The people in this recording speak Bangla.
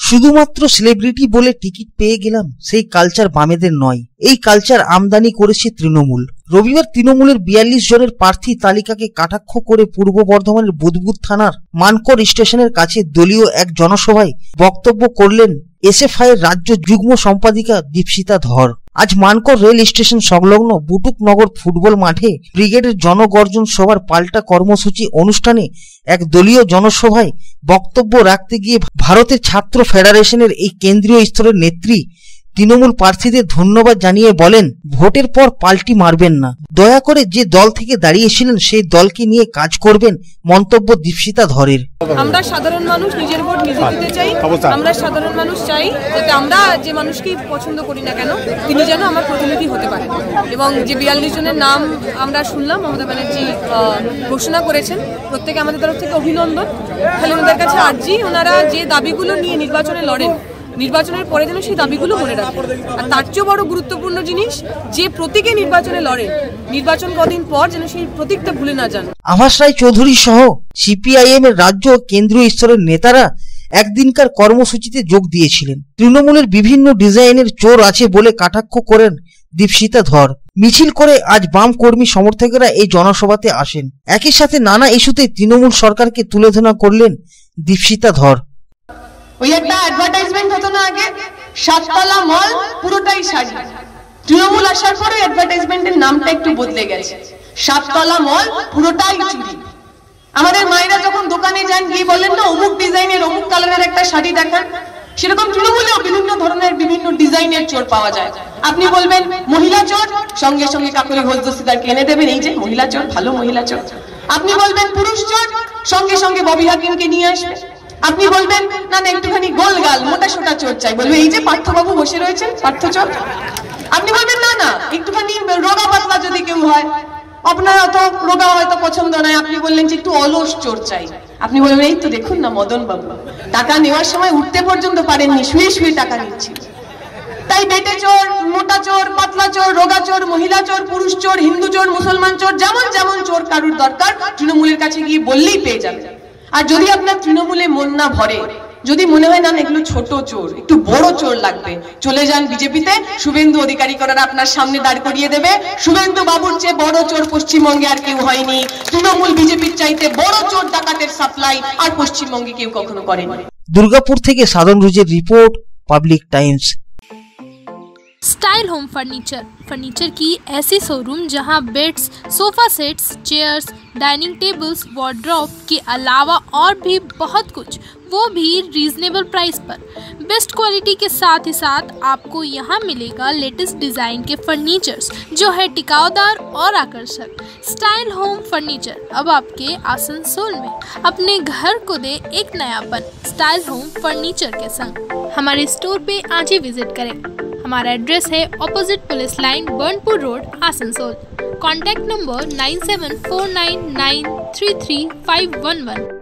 শুধুমাত্র সেলিব্রিটি বলে টিকিট পেয়ে গেলাম, সেই কালচার বামেদের নয়। এই কালচার আমদানি করেছে তৃণমূল। রবিবার তৃণমূলের 42 জনের প্রার্থী তালিকাকে কটাক্ষ করে পূর্ব বর্ধমানের বুদবুদ থানার মানকর স্টেশনের কাছে দলীয় এক জনসভায় বক্তব্য করলেন এসএফআই এর রাজ্য যুগ্ম সম্পাদিকা দীপশিতা ধর। আজ মানকর রেল স্টেশন সংলগ্ন বুটুকনগর ফুটবল মাঠে ব্রিগেডের জনগর্জন সভার পাল্টা কর্মসূচি অনুষ্ঠানে এক দলীয় জনসভায় বক্তব্য রাখতে গিয়ে ভারতের ছাত্র ফেডারেশনের এই কেন্দ্রীয় স্তরের নেত্রী তৃণমূল প্রার্থীদের ধন্যবাদ জানিয়ে বলেন, ভোটের পর পাল্টি মারবেন না, দয়া করে যে দল থেকে দাঁড়িয়েছিলেন সেই দলকে নিয়ে কাজ করবেন। মন্তব্য দীপশিতা ধরের। আমরা সাধারণ মানুষ নিজের ভোট নিজে দিতে চাই। আমরা সাধারণ মানুষ চাই যাতে আমরা যে মানুষকেই পছন্দ করি না কেন তিনি যেন আমার প্রতিনিধি হতে পারেন। এবং যে 42 জনের নাম আমরা শুনলাম মমতা ব্যানার্জি ঘোষণা করেছেন, প্রত্যেকে আমাদের তরফ থেকে অভিনন্দন। খালি ওনাদের কাছে আর্জি, ওনারা যে দাবিগুলো নিয়ে নির্বাচনে লড়েন, নির্বাচনের পরে যেন সেই দাবিগুলো মনে রাখেন। আর তার চেয়েও বড় গুরুত্বপূর্ণ জিনিস, যে প্রতীকে নির্বাচনে লড়েন, নির্বাচন কদিন পর যেন সেই প্রতীকটা ভুলে না যান। আভাস রায় চৌধুরী সহ সিপিআইএম এর রাজ্য ও কেন্দ্রীয় স্তরের নেতারা একদিনকার কর্মসূচিতে যোগ দিয়েছিলেন। তৃণমূলের বিভিন্ন ডিজাইনের চোর আছে বলে কটাক্ষ করেন দীপশিতা ধর। মিছিল করে আজ বাম কর্মী সমর্থকেরা এই জনসভাতে আসেন। একই সাথে নানা ইস্যুতে তৃণমূল সরকারকে তুলে ধরা করলেন দীপশিতা ধর। ওই একটা অ্যাডভার্টাইজমেন্ট হতো না আগে, 7 তলা মল পুরোটাই শাড়ি। তৃণমূল আসার পরে অ্যাডভার্টাইজমেন্টের নামটা একটু বদলে গেছে, 7 তলা মল পুরোটাই চুড়ি। আমাদের মায়েরা যখন দোকানে যান গিয়ে বলেন না অমুক ডিজাইনের অমুক কালারের একটা শাড়ি দেখান, সেরকম তৃণমূলেও বিভিন্ন ধরনের বিভিন্ন ডিজাইনের চোর পাওয়া যায়। আপনি বলবেন মহিলা চোর, সঙ্গে সঙ্গে কাকুরি হোসদস্তিদারকে এনে দেবেন এই যে মহিলা চোর, ভালো মহিলা চোর। আপনি বলবেন পুরুষ চোর, সঙ্গে সঙ্গে ববি হাকিমকে নিয়ে আসবে। আপনি বলবেন না না একটুখানি গোলগাল মোটা সোটা চোর চাই, বলবে এই যে পার্থবাবু বসে রয়েছেন পার্থ চোর। আপনি বলবেন না না একটুখানি রোগা পাতলা যদি কেউ হয়, আপনার অত রোগা হয়তো পছন্দ নয়, আপনি বললেন যে একটু অলস চোর চাই। আপনি বলবেন এই তো দেখুন না মদন বাবু টাকা নেওয়ার সময় উঠতে পর্যন্ত পারেননি, শুয়ে শুয়ে টাকা নিচ্ছি। তাই বেটে চোর, মোটা চোর, পাতলা চোর, রোগা চোর, মহিলা চোর, পুরুষ চোর, হিন্দু চোর, মুসলমান চোর, যেমন যেমন চোর কারুর দরকার তৃণমূলের কাছে গিয়ে বললেই পেয়ে যাবে। আর যদি আপনার তৃণমূলে মন না ভরে, যদি মনে হয় না এগুলো ছোট চোর, একটু বড় চোর লাগবে, চলে যান বিজেপিতে। শুভেন্দু অধিকারী করার আপনার সামনে দাঁড় করিয়ে দেবে। শুভেন্দু বাবুর চেয়ে বড় চোর পশ্চিমবঙ্গে আর কেউ হয়নি। তৃণমূল বিজেপির চাইতে বড় চোর ডাকাতের সাপ্লাই আর পশ্চিমবঙ্গে কেউ কখনো করেনি। দুর্গাপুর থেকে সাধন রুজের report, Public Times. Style home furniture की ऐसी शोरूम जहां beds, sofa sets, chairs, dining tables, wardrobe के अलावा और भी बहुत कुछ, वो भी रीजनेबल प्राइस पर। बेस्ट क्वालिटी के साथ ही साथ आपको यहाँ मिलेगा लेटेस्ट डिज़ाइन के फर्नीचर्स जो है टिकाऊदार और आकर्षक। स्टाइल होम फर्नीचर अब आपके आसनसोल में। अपने घर को दे एक नयापन स्टाइल होम फर्नीचर के संग। हमारे स्टोर पे आज ही विजिट करें। हमारा एड्रेस है opposite police line, Burnpur road, Asansol. Contact number 9749933511।